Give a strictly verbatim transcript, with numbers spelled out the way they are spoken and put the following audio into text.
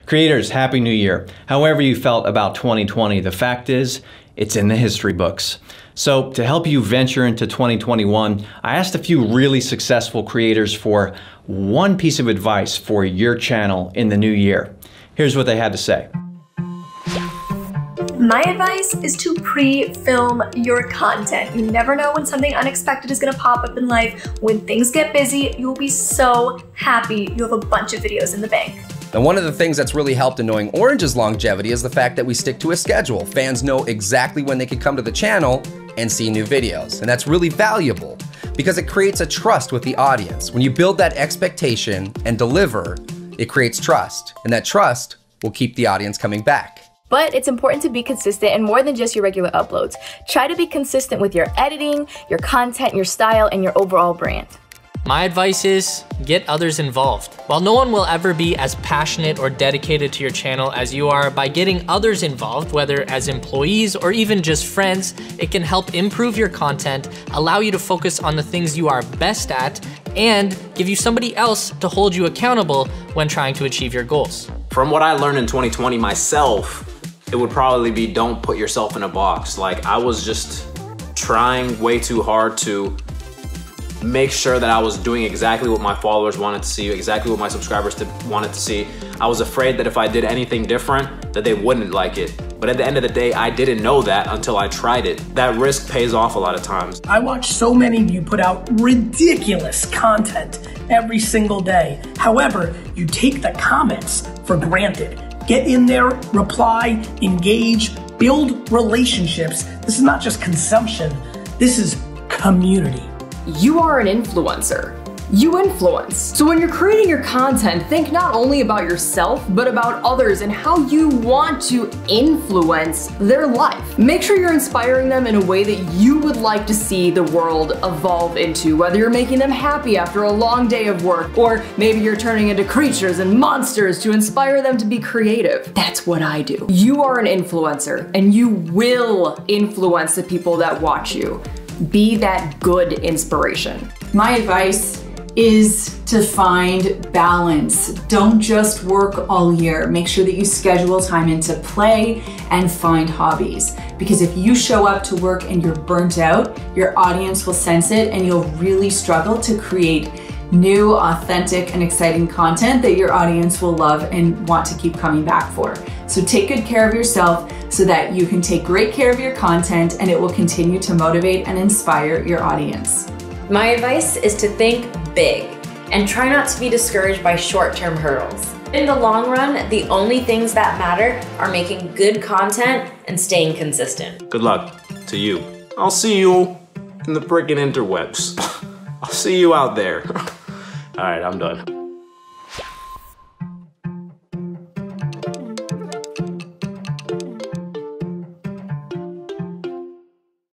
Creators, Happy New Year. However you felt about twenty twenty, the fact is, it's in the history books. So to help you venture into twenty twenty-one, I asked a few really successful creators for one piece of advice for your channel in the new year. Here's what they had to say. My advice is to pre-film your content. You never know when something unexpected is gonna pop up in life. When things get busy, you'll be so happy you have a bunch of videos in the bank. And one of the things that's really helped in knowing Orange's longevity is the fact that we stick to a schedule. Fans know exactly when they can come to the channel and see new videos. And that's really valuable because it creates a trust with the audience. When you build that expectation and deliver, it creates trust. And that trust will keep the audience coming back. But it's important to be consistent and more than just your regular uploads. Try to be consistent with your editing, your content, your style, and your overall brand. My advice is get others involved. While no one will ever be as passionate or dedicated to your channel as you are, by getting others involved, whether as employees or even just friends, it can help improve your content, allow you to focus on the things you are best at, and give you somebody else to hold you accountable when trying to achieve your goals. From what I learned in twenty twenty myself, it would probably be don't put yourself in a box. Like, I was just trying way too hard to make sure that I was doing exactly what my followers wanted to see, exactly what my subscribers to, wanted to see. I was afraid that if I did anything different, that they wouldn't like it. But at the end of the day, I didn't know that until I tried it. That risk pays off a lot of times. I watch so many of you put out ridiculous content every single day. However, you take the comments for granted. Get in there, reply, engage, build relationships. This is not just consumption, this is community. You are an influencer. You influence. So when you're creating your content, think not only about yourself, but about others and how you want to influence their life. Make sure you're inspiring them in a way that you would like to see the world evolve into, whether you're making them happy after a long day of work, or maybe you're turning into creatures and monsters to inspire them to be creative. That's what I do. You are an influencer, and you will influence the people that watch you. Be that good inspiration. My advice is to find balance. Don't just work all year. Make sure that you schedule time into play and find hobbies. Because if you show up to work and you're burnt out, your audience will sense it and you'll really struggle to create new, authentic, and exciting content that your audience will love and want to keep coming back for. So take good care of yourself so that you can take great care of your content and it will continue to motivate and inspire your audience. My advice is to think big and try not to be discouraged by short-term hurdles. In the long run, the only things that matter are making good content and staying consistent. Good luck to you. I'll see you in the frickin' interwebs. I'll see you out there. All right, I'm done.